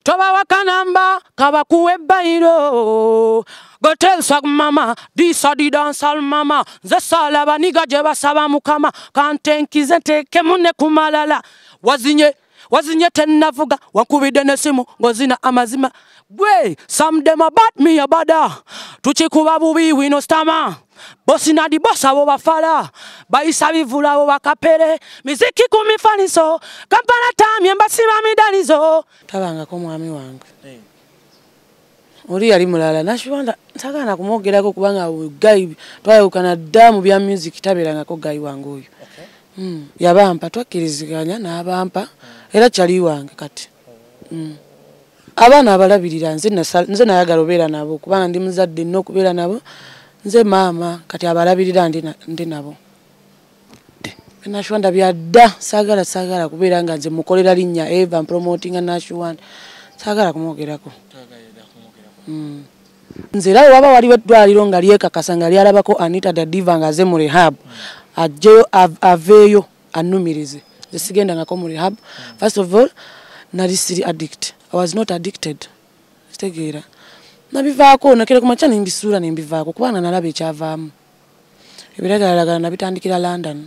Toba wakanamba kabakuwe bairo. Go tell swag mama, this a the dancehall mama. Zesala baniga jeba saba mukama. Kantenkize teke mune kumalala. Wazinye tenavuga wankubide nesimu ngozina amazima. Gwe, some them about me abada. Tuchikuba bubi Wiino stama. Bosi na di bossa wo bafala. Baisa bivula wo bakapere. Miziki kumifaniso. Kampala tam yembasi mamidanizo. Tabanga ko mwami wange. Oli yali mulala Nashwanda nsagana kumogerako kubanga ugayi twayukana damu bya music tabiranga ko gayi wange oyo. Yabampa twakiriziganya n'abampa era kyali wange kati. Abana abalabirira nze nayagala obeera nabo kubanga ndi muzadde nnyo okubeera nabo. Nze mama kati abalabirira ndi nabo. Nashwanda byadda sagala kubeera nga nze mukolera linnya Eva promoting Nashwanda sagala kumwogerako. Nzira waba waliwo eddwaliro nga lyekakasa nga lyalabako Anitah da Diva nga ze mu rehab ajjeyo aveeyo annumirize nze sigenda ngako mu rehab. First of all nali siri addict. I was not addicted. Sitegeera nabivaako nakere ku macha nimbisuula nimbivaako kubanga nalaba ekyavaamu ebiragala nabitandikira London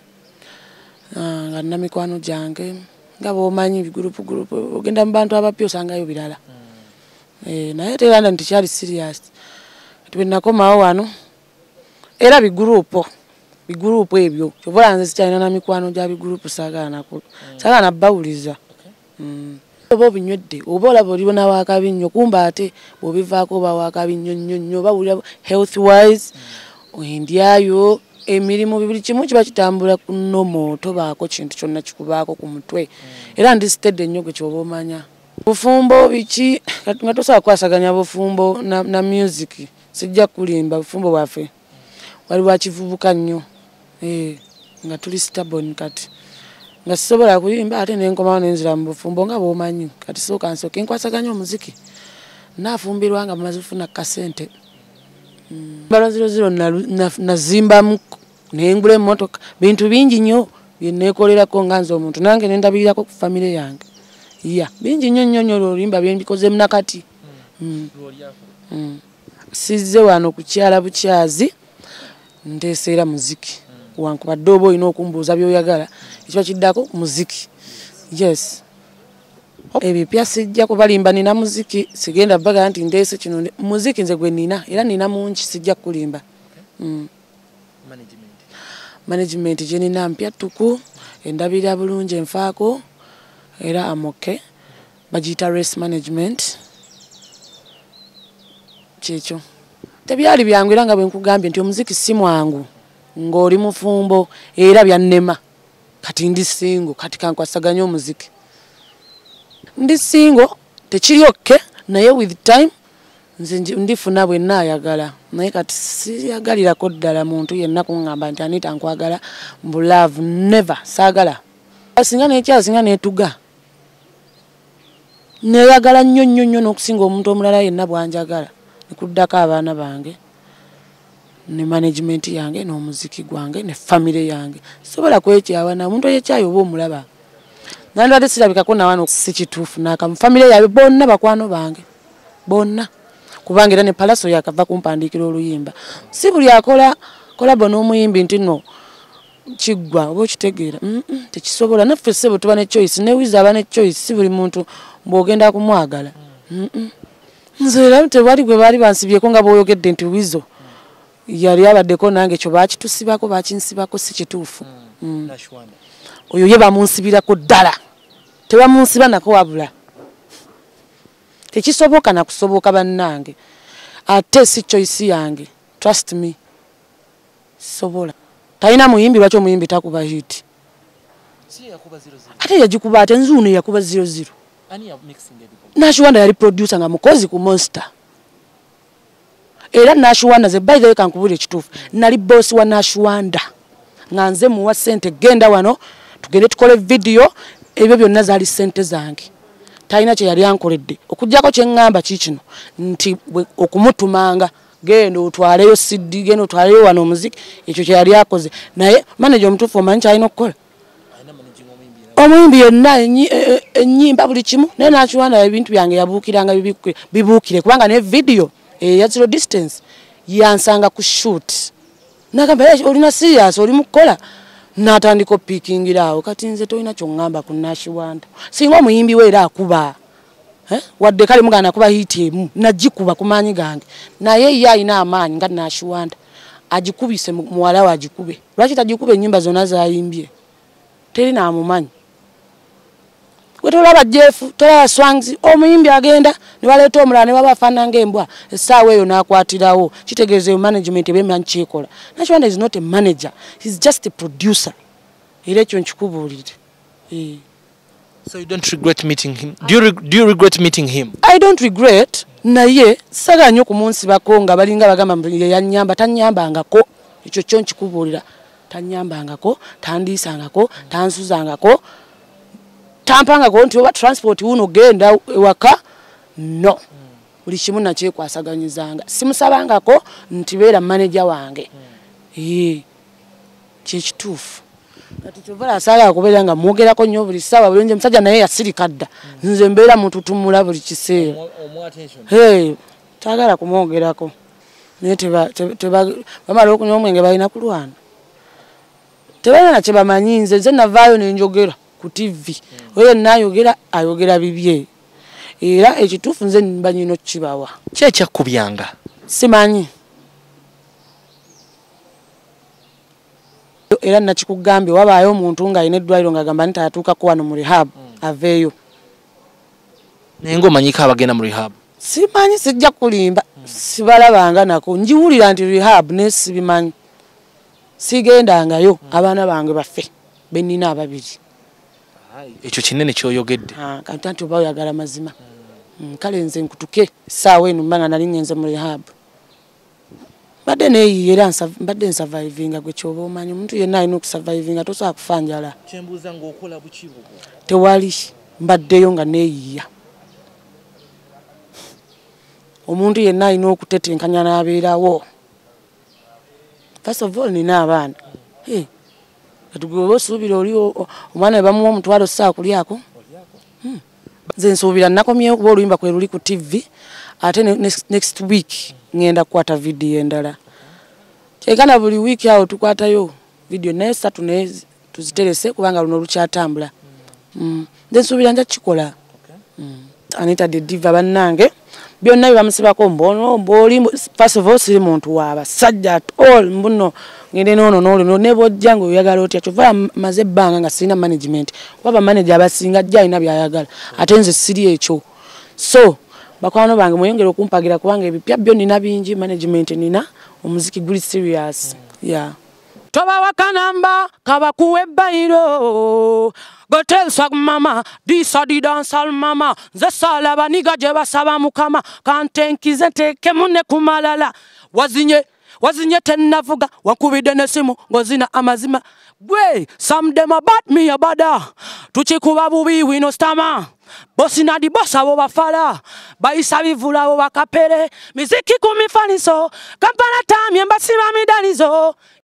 nga namikwano gyange nga bwomanyi gurupu ogenda mu bantu abapya osangayo birala. Naye te London tikyali serious. Twennakomawo wano era bigurupu ebyo kyobola nze sikyalina na mikwano gya bigurupu sagala bawuliza. Oba obinywedde oba olaba olibona waakabi nnyo kumba ate bw'obivaako oba waakabi nnyo bawulira health wise endyayo emirimu bibiri kimu kiba kitambula kunomo tobaako kintu kyonna kikubaako ku mutwe era ndi steady ennyo gwe kyoba omanya. Bufumbo biki nga tosobola kwasaganya bufumbo na music sijja kulimba bufumbo bwaffe wali bwa kivubuka nnyo nga tuli stubborn kati nga sisobola kuyimba ate nenkomawo nenzira mu bufumbo nga bw'omanyi kati sooka nsooke nkwasaganya omuziki naafumbirwa nga mumaze kufuna kasente. Mbalo 00 nazimbamu nengula emmotoka bintu bingi nnyo bye neekolerako nga nze omuntu nange nendabirirako ku famire yange. Bingi nnyo olwolimba bye mbikoze nakati. Sizze wano kukyala bukyazi nteeseera muziki wankubadde oba olina okumbuuza by'oyagala ekiba kiddako muziki. Yes ebipya sijja kubalimba nina muziki sigenda baga nti ndeese kino muziki nze gwe nina era nina mungi sijja kulimba. Management gye nina mpya tuku endabirira bulungi enfaako era amoke bagiyita race management kyekyo tebyali byangu era nga bwe nkugambye nti omuziki si mwangu ng'oli mufumbo era byannema kati ndi singo kati kankwasaganya omuziki ndi singo tekiri okke naye with time nze ndifuna bwe naayagala naye kati siyagalirako ddala muntu yenna kuŋŋamba nti Anitah nkwagala mbu love never saagala singa nekyasinga neetuga neyagala nnyo n'okusinga omuntu omulala yenna bwanjagala nikuddako abaana bange ne management yange n'omuziki gwange ne family yange sobola kwekyawa na muntu yekyayo oba omulaba nandwadde sirabikako nawano si kituufu n'akamu family yabe bonna bakwano bange bonna kubanga era ne palaso yakava kumpandiikira oluyimba si buli akola kolabo n'omuyimbi nti no kiggwa oba okitegeera tekisobola naffe ssebo tuba ne choice ne wiza aba ne choice si buli muntu mbw'ogenda kumwagala. Nze era tewali gwe baali bansibyeko nga bw'oyogedde nti wizo yali abaddeko nange kyo bakitusibako bakinsibako si kituufu. Oyo ye bamunsibirako ddala tebamunsiba nako wabula tekisoboka nakusoboka bannange ate si choice yange trust me sobola talina muyimbi lwaki omuyimbi takuba hit ate yagikuba ate nzuuno yakuba 00 Nashwanda yali producer nga mukozi ku Monster era Nashwanda ze by the way kankubule ekituufu nali boss wa Nashwanda nga nze muwa sente genda wano tugende tukole video ebyo byonna zaali sente zange talina kye yali ankoledde okujjako kye ngamba kikino nti okumutumanga genda otwaleyo CD genda otwaleyo wano omuziki ekyo kye yali akoze naye manager omutuufu omanyi kyalina okukola omuyimbi yonna ennyimba buli kimu naye nakiwanda ebintu byange yabuukiranga bibuukire kubanga ne video ya zero distance yansanga ku shoot nagamba olina serious oli mukola natandika opikingira awo kati nze tolina kyongamba ku Nash wanda singa omuyimbi we era akuba wadde kale mugana kuba hit emu nagikuba ku maanyi gange naye ye alina amaanyi nga Nash wanda agikubise muwala we agikube lwaki tagikube ennyimba zonna zayimbye teri naamumanyi wetolaba Jeff tolaba Swangs omuyimbi agenda ne baleeta omulala ne babafaana ng'embwa essaawa eyo n'akwatirawo kitegeeza management ebemanyi kyekola Nash wanda is not a manager, he's just a producer era ekyo nkikubuulire. So you don't regret meeting him? Do you regret meeting him? I don't regret. Naye saga nnyo ku munsi bako nga balinga bagamba yanyamba tanyambangako ekyo kyo nkikubuulira tanyambangako tandiisangako tansuzangako tampangako nti oba transport wuno genda ewaka no buli kimu nakyekwasaganyizanga simusabangako nti beera manager wange kyekituufu kati kyovala asala kubeera nga mwogerako nnyo buli ssaawa bulinje musajja naye yasirika dda nze mbeera mututumula buli kiseera taagala kumwogerako naye bamala okunywa omwenge balina kulwana tebalina na kye bamanyi nze navaayo nenjogera ku TV oyo naayogera ayogera bibye era ekituufu nze mbanyino kibawa kyekyakubyanga simanyi era nakikugambye wabaayo omuntu ng'alina eddwaliro ng'agamba nti atuukako wano mu rehab aveeyo naye ng'omanyiko abagenda mu rehab simanyi sijja kulimba sibalabanga nako njiwulira nti rehab naye sibimanyi sigendangayo abaana bange baffe bennina ababiri ekyo kinene kyoyogedde kanti nti oba oyagala mazima kale nze nkutuke essaawa eno mba nga nali ngenze mu rehab badde neeyiye era mbadde nsurvivinga gwe kyoba omanyi omuntu yenna alina okusurvivinga tosobola kufa njala kyembuuza ng'okola bukibu tewali mbaddeyo nga neeyiya omuntu yenna alina okutetenkanya n'abeerawo first of all nina abaana kati gwe oba osuubira oli omwana we bamuwa omutwalo ssaawa kulyako nze nsuubira nakomyewo kuba oluyimba kwe luli ku TV ate next week ngenda kukwata video endala kyekana buli week awo tukwatayo video naye ssatu naye tuziterese kubanga luno lukyatambula nze nsuubira nja kikola Anitah the Diva bannange byonna bibamusibako mboli first of all siri muntu w'abasajja at all mbuno ngende nono nebojja nga oyagala otya kyova maze ebbanga nga sirina management kuba bamanager abasinga ajja alina byayagala ate nze siri ekyo so bakwano bange mweyongera okumpagira kubanga ebipya byo nina bingi management nina omuziki guli serious toba wakanamba kabakuwe bayiro go tell sag mama this are the dancehall mama nze sala baniga gye basaba mukama kantenkize nteeke munne kumalala wazinye tennavuga wankubidde n'essimu ng'ozina amazima gwe some them about me abada tukikuba bubi Wiino stama bosi nadi bosa abo bafala bayisa bivula abo bakapere miziki ku mifaniso kampala tamye mbasiba midanizo